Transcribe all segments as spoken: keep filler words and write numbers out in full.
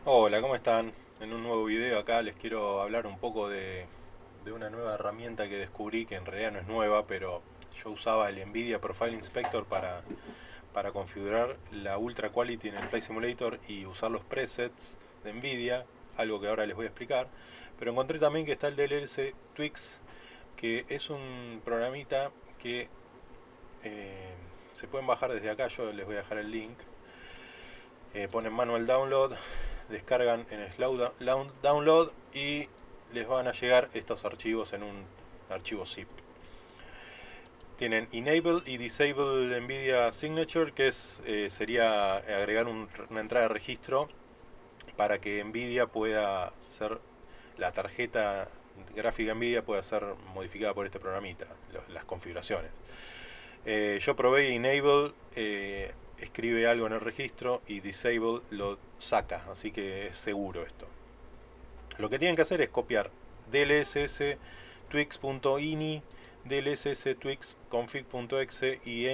Hola, ¿cómo están? En un nuevo video acá les quiero hablar un poco de, de una nueva herramienta que descubrí que en realidad no es nueva, pero yo usaba el NVIDIA Profile Inspector para, para configurar la Ultra Quality en el Flight Simulator y usar los presets de NVIDIA, algo que ahora les voy a explicar. Pero encontré también que está el D L S Twix, que es un programita que eh, se pueden bajar desde acá, yo les voy a dejar el link. Eh, ponen manual download, descargan en slow download y les van a llegar estos archivos en un archivo zip. Tienen enable y disable NVIDIA Signature, que es eh, sería agregar un, una entrada de registro para que NVIDIA pueda ser, la tarjeta gráfica NVIDIA pueda ser modificada por este programita, los, las configuraciones. Eh, yo probé enable, eh, escribe algo en el registro y disable lo saca, así que es seguro esto. Lo que tienen que hacer es copiar dlss twix.ini, dlss twix config.exe y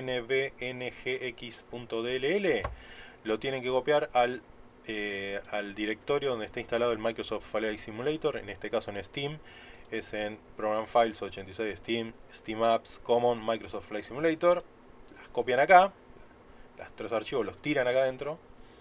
nvngx.dll. Lo tienen que copiar al, eh, al directorio donde está instalado el Microsoft Flight Simulator, en este caso en Steam. Es en Program Files ochenta y seis, Steam, Steam Apps, Common, Microsoft Flight Simulator. Las copian acá, los tres archivos los tiran acá adentro.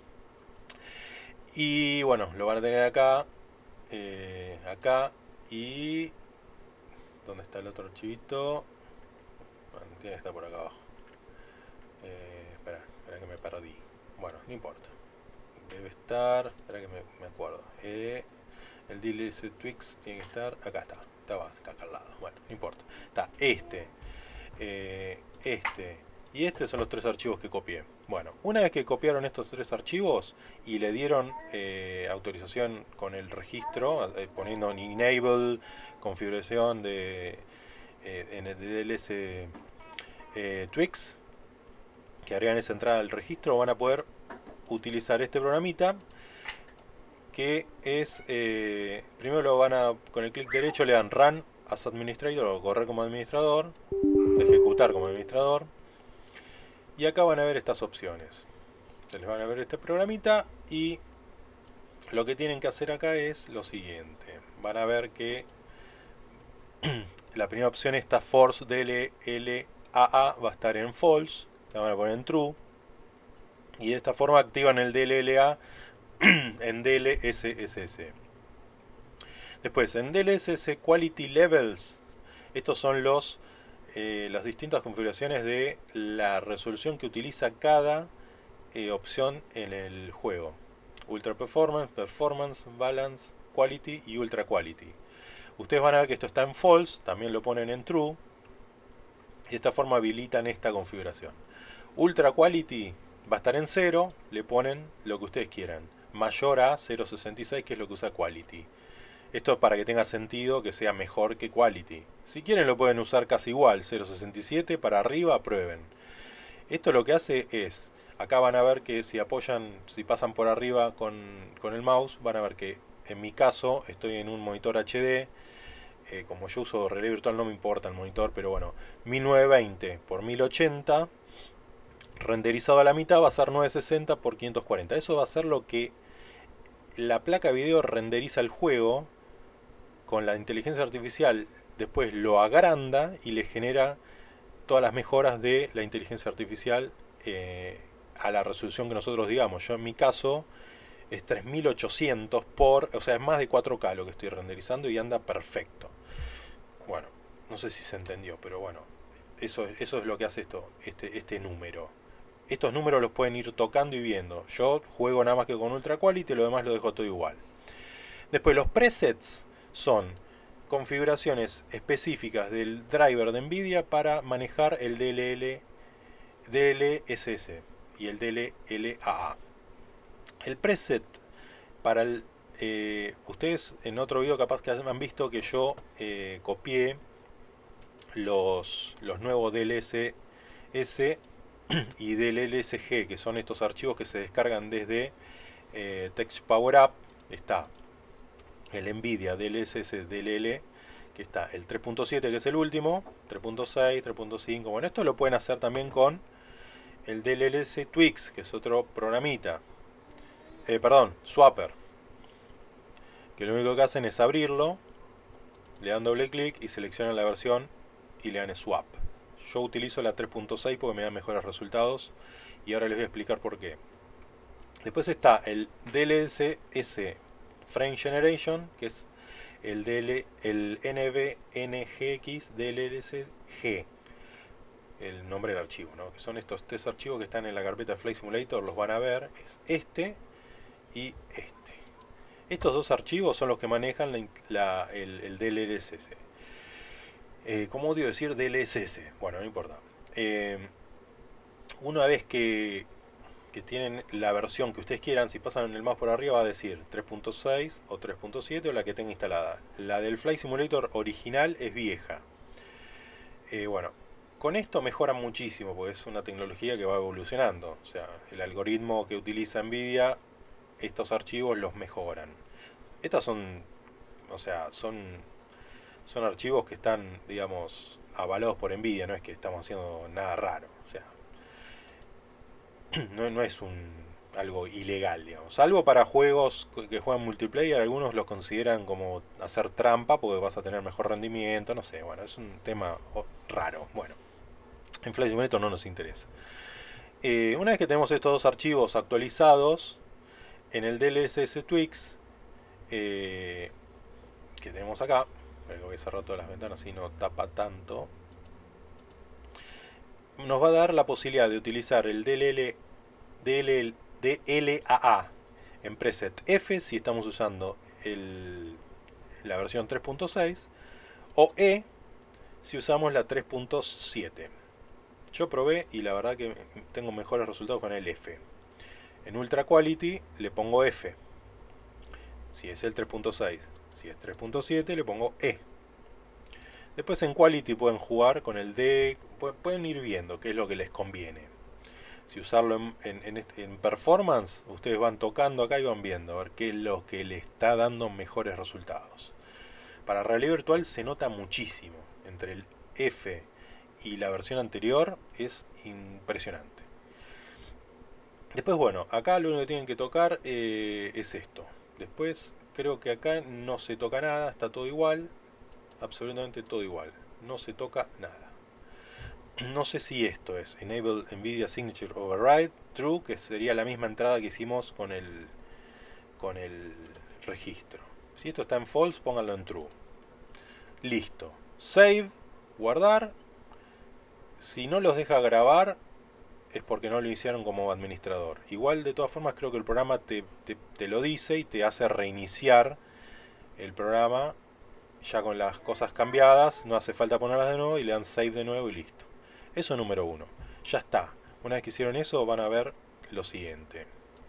Y bueno, lo van a tener acá, eh, acá y... ¿dónde está el otro archivito? Bueno, tiene que estar por acá abajo. Eh, espera, espera que me perdí. Bueno, no importa. Debe estar, espera que me, me acuerdo. Eh, el D L S Twix tiene que estar, acá está, estaba acá al lado. Bueno, no importa. Está este, eh, este y este son los tres archivos que copié. Bueno, una vez que copiaron estos tres archivos y le dieron eh, autorización con el registro, eh, poniendo en enable, configuración de eh, en el D L S eh, Twix, que agregan esa entrada al registro, van a poder utilizar este programita que es, eh, primero lo van a, con el clic derecho le dan Run as Administrator o correr como administrador, ejecutar como administrador, y acá van a ver estas opciones. Se les van a ver este programita y lo que tienen que hacer acá es lo siguiente. Van a ver que la primera opción, esta force D L L A A, va a estar en false, la van a poner en true, y de esta forma activan el D L L A en D L S S S. Después, en D L S S Quality Levels, estos son los eh, las distintas configuraciones de la resolución que utiliza cada eh, opción en el juego. Ultra Performance, Performance, Balance, Quality y Ultra Quality. Ustedes van a ver que esto está en false, también lo ponen en true, y de esta forma habilitan esta configuración. Ultra Quality va a estar en cero, le ponen lo que ustedes quieran, mayor a cero punto sesenta y seis, que es lo que usa Quality. Esto es para que tenga sentido que sea mejor que Quality. Si quieren lo pueden usar casi igual, cero punto sesenta y siete para arriba, prueben. Esto lo que hace es, acá van a ver que si apoyan, si pasan por arriba con, con el mouse, van a ver que en mi caso estoy en un monitor H D. Eh, como yo uso relé virtual no me importa el monitor, pero bueno, mil novecientos veinte por mil ochenta, renderizado a la mitad va a ser novecientos sesenta por quinientos cuarenta. Eso va a ser lo que la placa video renderiza el juego con la inteligencia artificial, después lo agranda y le genera todas las mejoras de la inteligencia artificial eh, a la resolución que nosotros digamos. Yo en mi caso es tres mil ochocientos por, o sea, es más de cuatro K lo que estoy renderizando y anda perfecto. Bueno, no sé si se entendió, pero bueno, eso, eso es lo que hace esto, este, este número. Estos números los pueden ir tocando y viendo. Yo juego nada más que con Ultra Quality, lo demás lo dejo todo igual. Después los presets son configuraciones específicas del driver de NVIDIA para manejar el D L L, D L S S y el D L L A A. El preset para el... Eh, ustedes en otro video capaz que han visto que yo eh, copié los, los nuevos D L S S y D L L S G, que son estos archivos que se descargan desde eh, Text Power Up. Está el NVIDIA D L S S D L L, que está el tres punto siete, que es el último, tres punto seis, tres punto cinco. Bueno, esto lo pueden hacer también con el D L S Twix, que es otro programita. Eh, perdón, Swapper. que lo único que hacen es abrirlo, le dan doble clic y seleccionan la versión y le dan swap. Yo utilizo la tres punto seis porque me da mejores resultados y ahora les voy a explicar por qué. Después está el D L S S Frame Generation, que es el, D L, el N V N G X D L S G, el nombre del archivo, ¿no? Que son estos tres archivos que están en la carpeta Flight Simulator, los van a ver, es este y este. Estos dos archivos son los que manejan la, la, el, el D L S S. Eh, ¿Cómo odio decir D L S S? Bueno, no importa. Eh, una vez que, que tienen la versión que ustedes quieran, si pasan el mouse por arriba va a decir tres punto seis o tres punto siete o la que tenga instalada. La del Flight Simulator original es vieja. Eh, bueno, con esto mejora muchísimo porque es una tecnología que va evolucionando. O sea, el algoritmo que utiliza NVIDIA, estos archivos los mejoran. Estas son, o sea, son, son archivos que están, digamos, avalados por NVIDIA, no es que estamos haciendo nada raro, o sea, no, no es un algo ilegal, digamos, salvo para juegos que juegan multiplayer, algunos los consideran como hacer trampa porque vas a tener mejor rendimiento, no sé, bueno, es un tema raro, bueno, en Flight Simulator no nos interesa. Eh, una vez que tenemos estos dos archivos actualizados, en el D L S S Twix, eh, que tenemos acá, voy a cerrar todas las ventanas y no tapa tanto, nos va a dar la posibilidad de utilizar el D L L, D L, D L A A en preset F si estamos usando el, la versión tres punto seis o E si usamos la tres punto siete. Yo probé y la verdad que tengo mejores resultados con el F. En Ultra Quality le pongo F si es el tres punto seis. Si es tres punto siete le pongo E. Después en Quality pueden jugar con el D, pueden ir viendo qué es lo que les conviene. Si usarlo en, en, en, en Performance, ustedes van tocando acá y van viendo a ver qué es lo que le está dando mejores resultados. Para realidad virtual se nota muchísimo. Entre el F y la versión anterior es impresionante. Después, bueno, acá lo único que tienen que tocar eh, es esto. Después creo que acá no se toca nada, está todo igual, absolutamente todo igual, no se toca nada. No sé si esto es Enable NVIDIA Signature Override True, que sería la misma entrada que hicimos con el, con el registro. Si esto está en False, pónganlo en True. Listo. Save, guardar. Si no los deja grabar, es porque no lo iniciaron como administrador. Igual, de todas formas, creo que el programa te, te, te lo dice y te hace reiniciar el programa ya con las cosas cambiadas. No hace falta ponerlas de nuevo y le dan save de nuevo y listo. Eso es número uno. Ya está. Una vez que hicieron eso, van a ver lo siguiente.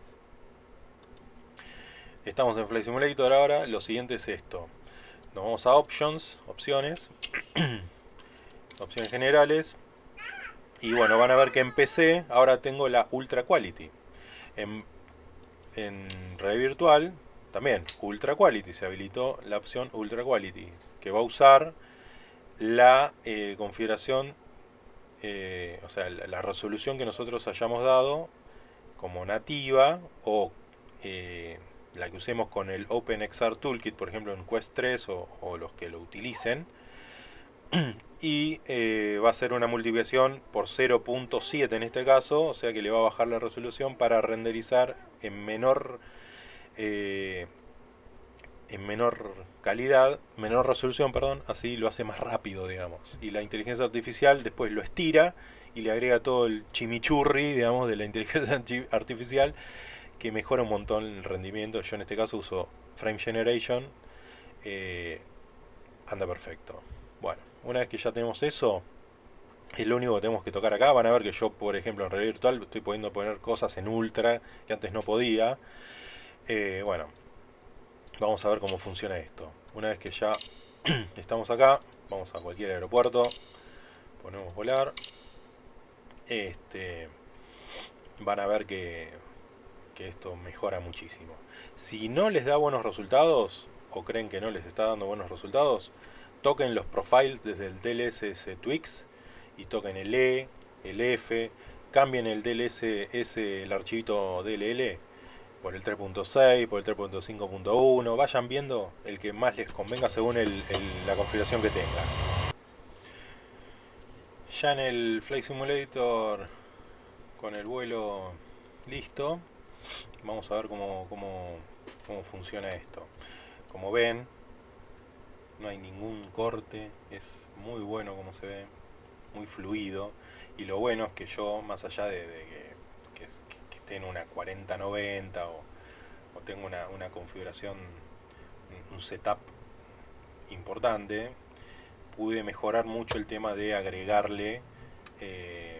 Estamos en Flight Simulator ahora. Lo siguiente es esto. Nos vamos a Options, opciones, opciones generales. Y bueno, van a ver que en P C ahora tengo la Ultra Quality. En, en red virtual también Ultra Quality. Se habilitó la opción Ultra Quality, que va a usar la eh, configuración, eh, o sea, la, la resolución que nosotros hayamos dado como nativa o eh, la que usemos con el OpenXR Toolkit, por ejemplo en Quest tres o, o los que lo utilicen. Y eh, va a ser una multiplicación por cero punto siete en este caso, o sea que le va a bajar la resolución para renderizar en menor eh, en menor calidad, menor resolución, perdón, así lo hace más rápido, digamos. Y la inteligencia artificial después lo estira y le agrega todo el chimichurri, digamos, de la inteligencia artificial, que mejora un montón el rendimiento. Yo en este caso uso Frame Generation, eh, anda perfecto. Bueno, una vez que ya tenemos eso, es lo único que tenemos que tocar acá. Van a ver que yo, por ejemplo, en realidad virtual estoy pudiendo poner cosas en ultra que antes no podía. Eh, bueno, vamos a ver cómo funciona esto. Una vez que ya estamos acá, vamos a cualquier aeropuerto, ponemos volar. Este, van a ver que, que esto mejora muchísimo. Si no les da buenos resultados, o creen que no les está dando buenos resultados, toquen los profiles desde el D L S S Twix y toquen el E, el F, cambien el D L S S, el archivito D L L por el tres punto seis, por el tres punto cinco punto uno, vayan viendo el que más les convenga según el, el, la configuración que tengan. Ya en el Flight Simulator, con el vuelo listo, vamos a ver cómo, cómo, cómo funciona esto. Como ven, no hay ningún corte, es muy bueno como se ve, muy fluido. Y lo bueno es que yo, más allá de, de que, que, que esté en una cuarenta noventa o, o tengo una, una configuración, un setup importante, pude mejorar mucho el tema de agregarle eh,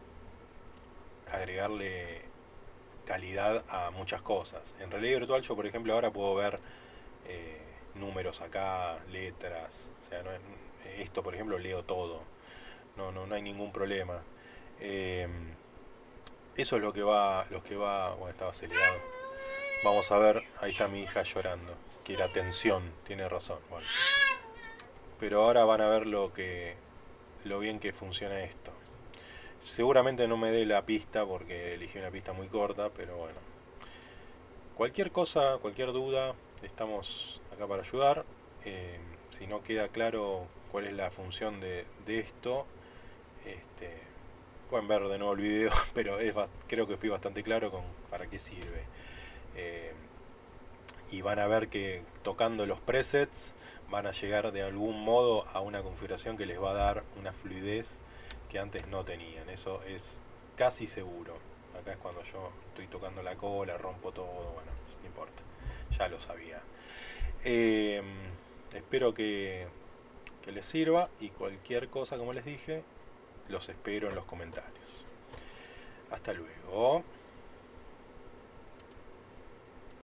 agregarle calidad a muchas cosas. En realidad virtual yo, por ejemplo, ahora puedo ver eh, números acá, letras, o sea, no es, esto por ejemplo leo todo, no, no, no hay ningún problema. Eh, eso es lo que va, lo que va, bueno, estaba acelerado. Vamos a ver, ahí está mi hija llorando, quiere atención, tiene razón. Bueno, pero ahora van a ver lo que, lo bien que funciona esto. Seguramente no me dé la pista porque elegí una pista muy corta, pero bueno. Cualquier cosa, cualquier duda, estamos acá para ayudar. Eh, si no queda claro cuál es la función de, de esto, este, pueden ver de nuevo el video, pero es, creo que fui bastante claro con para qué sirve. Eh, y van a ver que tocando los presets van a llegar de algún modo a una configuración que les va a dar una fluidez que antes no tenían. Eso es casi seguro. Acá es cuando yo estoy tocando la cola, rompo todo, bueno, no importa, ya lo sabía. Eh, espero que, que les sirva y cualquier cosa, como les dije, los espero en los comentarios. Hasta luego.